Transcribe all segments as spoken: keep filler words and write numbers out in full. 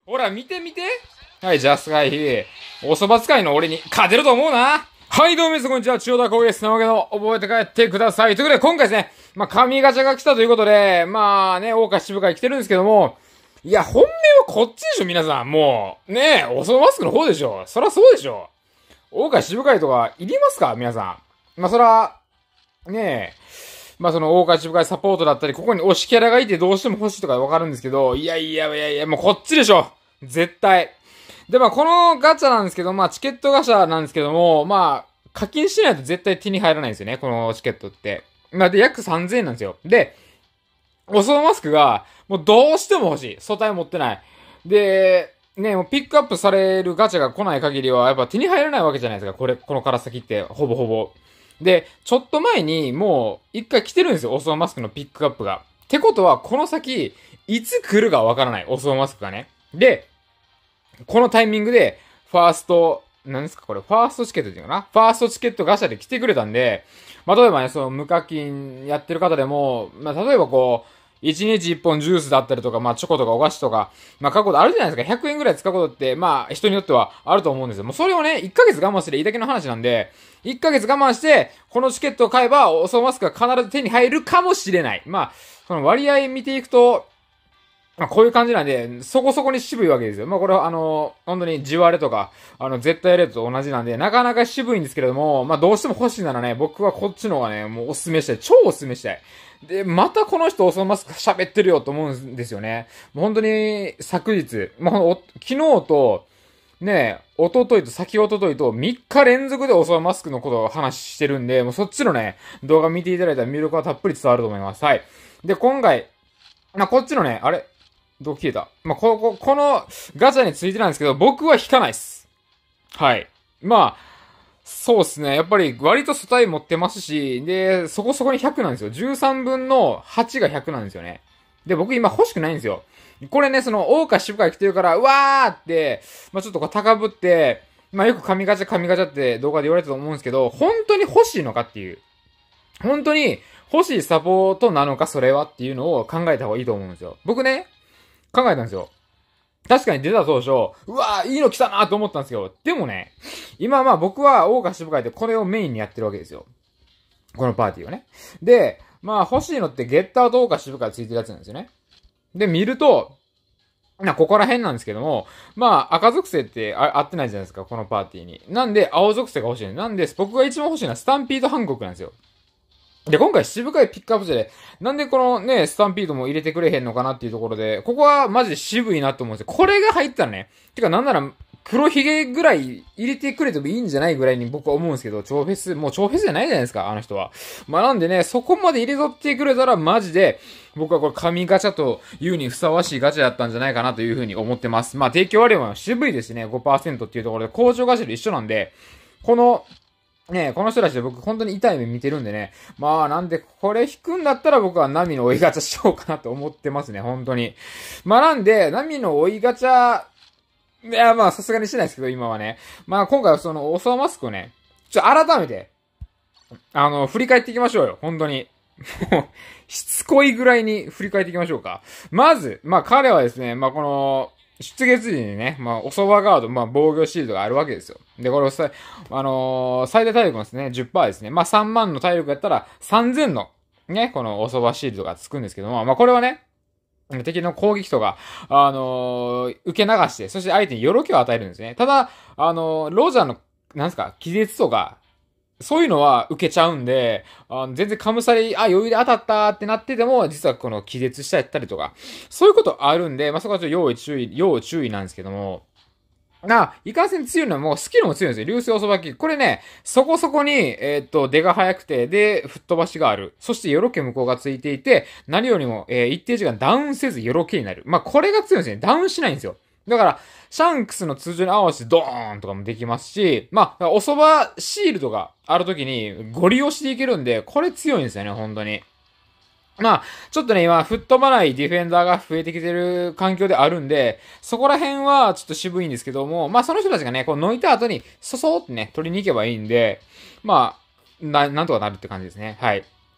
ほら、見て見て。はい、ジャス回避。おそば使いの俺に勝てると思うな。はい、どうも皆さん、こんにちは。千代田光です。なわけど、覚えて帰ってください。ということで、今回ですね、まあ、神ガチャが来たということで、まあね、大岡支部会来てるんですけども、いや、本命はこっちでしょ、皆さん。もう、ねえ、おそばマスクの方でしょ。そらそうでしょ。大岡支部会とか、いりますか皆さん。まあ、そら、ねえ、まあその大岡支部会サポートだったり、ここに推しキャラがいてどうしても欲しいとかわかるんですけど、いやいやいやいや、もうこっちでしょ絶対。で、まあこのガチャなんですけど、まあチケットガチャなんですけども、まあ、課金しないと絶対手に入らないんですよね、このチケットって。まあで、約さんぜんえんなんですよ。で、おそばマスクが、もうどうしても欲しい。素体持ってない。で、ね、もうピックアップされるガチャが来ない限りは、やっぱ手に入らないわけじゃないですか、これ、このから先って、ほぼほぼ。で、ちょっと前にもう一回来てるんですよ、オスワマスクのピックアップが。ってことは、この先、いつ来るかわからない、オスワマスクがね。で、このタイミングで、ファースト、何ですかこれ、ファーストチケットっていうのかなファーストチケットガチャで来てくれたんで、まあ、例えばね、その無課金やってる方でも、まあ、例えばこう、一日一本ジュースだったりとか、まあ、チョコとかお菓子とか、まあ、買うことあるじゃないですか。ひゃくえんぐらい使うことって、まあ、人によってはあると思うんですよ。もうそれをね、いっかげつ我慢すればいいだけの話なんで、いっかげつ我慢して、このチケットを買えば、おそばマスクが必ず手に入るかもしれない。まあ、その割合見ていくと、まあ、こういう感じなんで、そこそこに渋いわけですよ。まあ、これは、あの、本当にじわれとか、あの、絶対レートと同じなんで、なかなか渋いんですけれども、まあ、どうしても欲しいならね、僕はこっちの方がね、もうおすすめしたい。超おすすめしたい。で、またこの人、そのマスク喋ってるよと思うんですよね。もう本当に、昨日、もう、昨日と、ねえ、おとといと先おとといとみっか連続でおそばマスクのことを話してるんで、もうそっちのね、動画見ていただいたら魅力はたっぷり伝わると思います。はい。で、今回、まあ、こっちのね、あれどう消えたまあ、こ、こ、このガチャについてなんですけど、僕は引かないっす。はい。まあ、そうっすね。やっぱり割と素体持ってますし、で、そこそこにひゃくなんですよ。じゅうさんぶんのはちがひゃくなんですよね。で、僕今欲しくないんですよ。これね、その、大岡渋会来てるから、うわーって、まあちょっとこう高ぶって、まあよく神ガチャ神ガチャって動画で言われてたと思うんですけど、本当に欲しいのかっていう。本当に欲しいサポートなのかそれはっていうのを考えた方がいいと思うんですよ。僕ね、考えたんですよ。確かに出た当初、うわー、いいの来たなーと思ったんですよ。でもね、今まあ僕は大岡支部会でこれをメインにやってるわけですよ。このパーティーをね。で、まあ欲しいのってゲッターと大岡支部会ついてるやつなんですよね。で、見ると、な、ここら辺なんですけども、まあ赤属性ってあ合ってないじゃないですか、このパーティーに。なんで青属性が欲しい。なんで僕が一番欲しいのはスタンピード韓国なんですよ。で、今回渋いピックアップで、なんでこのね、スタンピードも入れてくれへんのかなっていうところで、ここはマジで渋いなと思うんですよ。これが入ったらね、てかなんなら、黒ひげぐらい入れてくれてもいいんじゃないぐらいに僕は思うんですけど、超フェス、もう超フェスじゃないじゃないですか、あの人は。まあなんでね、そこまで入れとってくれたらマジで、僕はこれ神ガチャというにふさわしいガチャだったんじゃないかなというふうに思ってます。まあ提供割合は渋いですしね、ごパーセントっていうところで、工場ガチャと一緒なんで、この、ねえ、この人たちで僕本当に痛い目見てるんでね。まあなんでこれ引くんだったら僕はナミの追いガチャしようかなと思ってますね、本当に。まあなんで、ナミの追いガチャ、いやまあさすがにしないですけど今はね。まあ今回はそのオソマスクをね、ちょ、改めて、あの、振り返っていきましょうよ、本当に。もう、しつこいぐらいに振り返っていきましょうか。まず、まあ彼はですね、まあこの、出月時にね、まあ、おそばガード、まあ、防御シールドがあるわけですよ。で、これをさ、あのー、最大体力もですね、じゅっパーセントですね。まあ、さんまんの体力やったら、さんぜんの、ね、このおそばシールドがつくんですけども、まあ、これはね、敵の攻撃とか、あのー、受け流して、そして相手によろけを与えるんですね。ただ、あのー、ロジャーの、なんすか、気絶とか、そういうのは受けちゃうんで、あの全然カムサリ、あ、余裕で当たったってなってても、実はこの気絶しちゃったりとか、そういうことあるんで、まあ、そこはちょっと要注意、要注意なんですけども、な、いかんせん強いのはもうスキルも強いんですよ。流星おそばき。これね、そこそこに、えーっと、出が速くて、で、吹っ飛ばしがある。そして、よろけ向こうがついていて、何よりも、えー、一定時間ダウンせずよろけになる。まあ、これが強いんですね。ダウンしないんですよ。だから、シャンクスの通常に合わせてドーンとかもできますし、まあ、おそばシールドがあるときにゴリ押していけるんで、これ強いんですよね、本当に。まあ、ちょっとね、今、吹っ飛ばないディフェンダーが増えてきてる環境であるんで、そこら辺はちょっと渋いんですけども、まあ、その人たちがね、こう、抜いた後に、そそーってね、取りに行けばいいんで、まあ、な、なんとかなるって感じですね。はい。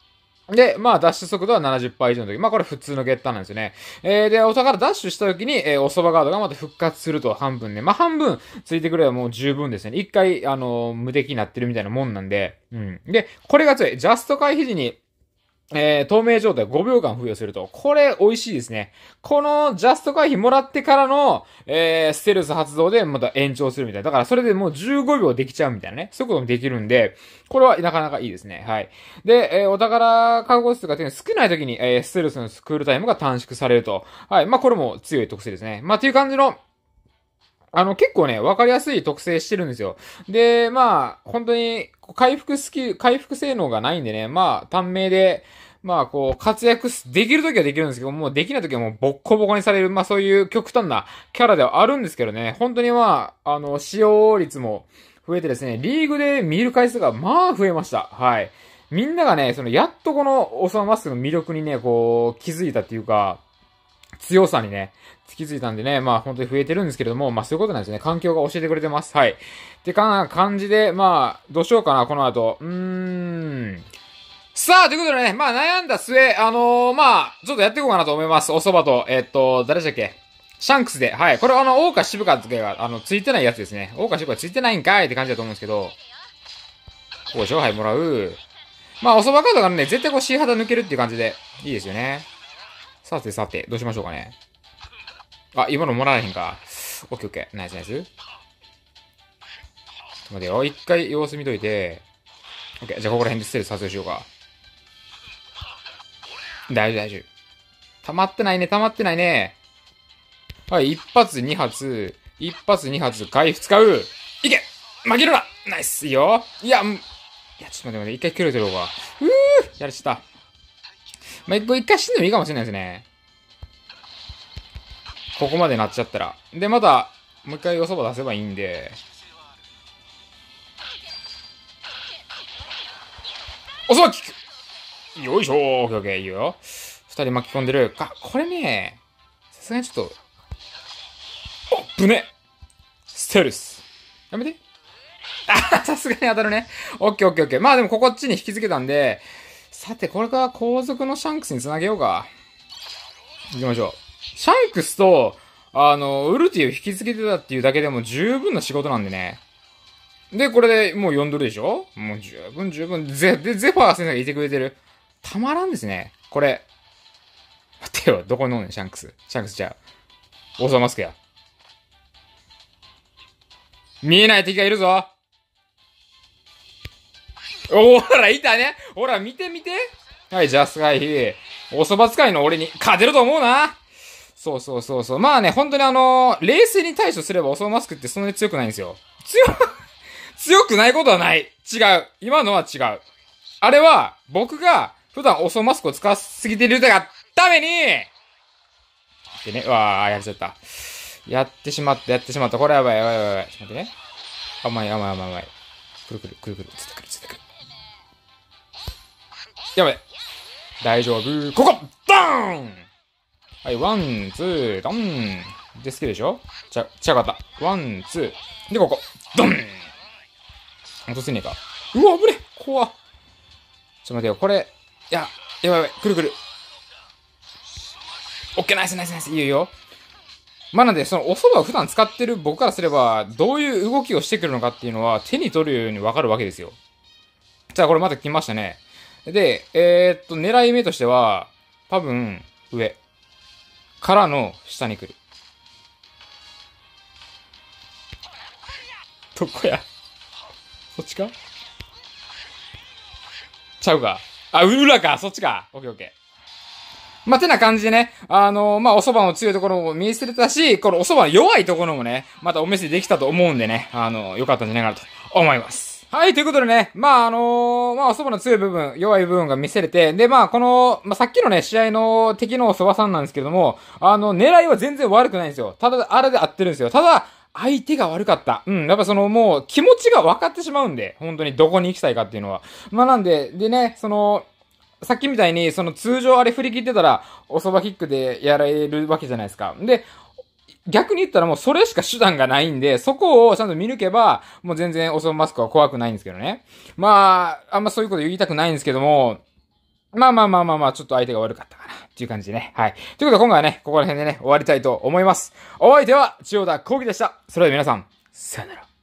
で、まあ、ダッシュ速度は ななじゅっパーセント 以上の時。まあ、これ普通のゲッターなんですよね。えー、で、お宝ダッシュした時に、えー、おそばガードがまた復活すると半分ね。まあ、半分ついてくればもう十分ですね。一回、あのー、無敵になってるみたいなもんなんで。うん。で、これが強い。ジャスト回避時に、えー、透明状態ごびょうかん付与すると。これ、美味しいですね。この、ジャスト回避もらってからの、えー、ステルス発動でまた延長するみたいな。だから、それでもうじゅうごびょうできちゃうみたいなね。そういうこともできるんで、これはなかなかいいですね。はい。で、えー、お宝獲物数が少ない時に、えー、ステルスのスクールタイムが短縮されると。はい。まあ、これも強い特性ですね。まあ、っていう感じの、あの、結構ね、わかりやすい特性してるんですよ。で、まあ、本当に、回復スキル、回復性能がないんでね、まあ、短命で、まあ、こう、活躍できるときはできるんですけど、もうできないときはもうボッコボコにされる、まあそういう極端なキャラではあるんですけどね、本当にまあ、あの、使用率も増えてですね、リーグで見る回数がまあ増えました。はい。みんながね、その、やっとこのオサママスクの魅力にね、こう、気づいたっていうか、強さにね、気づいたんでね、まあ本当に増えてるんですけれども、まあそういうことなんですね。環境が教えてくれてます。はい。ってか感じで、まあ、どうしようかな、この後。うーん。さあ、ということでね、まあ悩んだ末、あのー、まあ、ちょっとやっていこうかなと思います。お蕎麦と、えっと、誰でしたっけシャンクスで。はい。これあの、大岡渋川ってが、あの、ついてないやつですね。大岡渋川ついてないんかいって感じだと思うんですけど、こうでしょはい、もらう。まあ、お蕎麦カードがね、絶対こう、C 肌抜けるっていう感じで、いいですよね。さてさて、どうしましょうかね。あ、今のもらわへんか。オッケーオッケー。ナイスナイス。ちょっと待てよ。一回様子見といて。オッケー。じゃあここら辺でステルス撮影しようか。大丈夫大丈夫。溜まってないね、溜まってないね。はい、一発二発。一発二発、回復使う。いけ負けるなナイスいいよいや、いや、ちょっと待って待って。一回距離取ろうか。うーやらした。まあ、一回一回死んでもいいかもしれないですね。ここまでなっちゃったら。で、また、もう一回おそば出せばいいんで。おそばキックよいしょーオッケーオッケーいいよ。二人巻き込んでる。か、これね、さすがにちょっと、おぶねステルス。やめて。あさすがに当たるね。オッケーオッケーオッケー。まあでもここっちに引き付けたんで、さて、これから後続のシャンクスに繋げようか。行きましょう。シャンクスと、あの、ウルティを引き付けてたっていうだけでも十分な仕事なんでね。で、これでもう呼んどるでしょもう十分十分。ゼ、で、ゼファー先生がいてくれてる。たまらんですね。これ。待ってよ。どこに飲んねん、シャンクス。シャンクスちゃう。オーサーマスクや。見えない敵がいるぞ。おーら、いたね。ほら、見て見て。はい、ジャス回避。お蕎麦使いの俺に勝てると思うな。そうそうそうそう。まあね、本当にあのー、冷静に対処すればお蕎麦マスクってそんなに強くないんですよ。強、強くないことはない。違う。今のは違う。あれは、僕が普段お蕎麦マスクを使いすぎてるがために、でね、うわー、やっちゃった。やってしまった、やってしまった。これやばい、やばい、やばい。ちょっと待ってね。甘い、甘い、甘い、甘い。くるくる、くるくる、つってくる、つってくる。やばい。大丈夫。ここドーンはい、ワン、ツー、ドンで、好きでしょちゃ、ちゃかった。ワン、ツー。で、ここ。ドン落とせねえか。うわ、危ねえ怖っ。ちょっと待てよ。これ、いや、やばいやばい。くるくる。オッケー、ナイスナイスナイス。いいよいいよ。まあなんで、そのお蕎麦を普段使ってる僕からすれば、どういう動きをしてくるのかっていうのは手に取るようにわかるわけですよ。じゃあこれまた来ましたね。で、えー、っと、狙い目としては、多分、上。からの下に来る。どこやそっちかちゃうか。あ、裏か。そっちか。オッケーオッケー。まあ、てな感じでね、あのー、まあ、お蕎麦の強いところも見せれたし、このお蕎麦の弱いところもね、またお見せできたと思うんでね、あのー、良かったんじゃないかなと思います。はい、ということでね、まあ、あのー、まあ、お蕎麦の強い部分、弱い部分が見せれて、で、まあ、この、まあ、さっきのね、試合の敵のお蕎麦さんなんですけども、あの、狙いは全然悪くないんですよ。ただ、あれで合ってるんですよ。ただ、相手が悪かった。うん。やっぱそのもう気持ちが分かってしまうんで、本当にどこに行きたいかっていうのは。まあなんで、でね、その、さっきみたいに、その通常あれ振り切ってたら、お蕎麦キックでやられるわけじゃないですか。で、逆に言ったらもうそれしか手段がないんで、そこをちゃんと見抜けば、もう全然お蕎麦マスクは怖くないんですけどね。まあ、あんまそういうこと言いたくないんですけども、 まあまあまあまあまあ、ちょっと相手が悪かったかな。っていう感じでね。はい。ということで今回はね、ここら辺でね、終わりたいと思います。お相手は、千代田幸喜でした。それでは皆さん、さよなら。